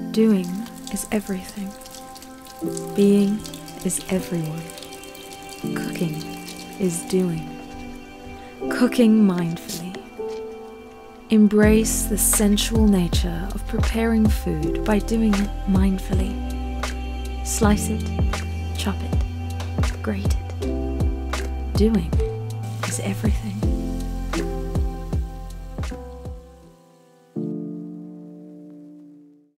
Doing is everything. Being is everyone. Cooking is doing. Cooking mindfully. Embrace the sensual nature of preparing food by doing it mindfully. Slice it, chop it, grate it. Doing is everything.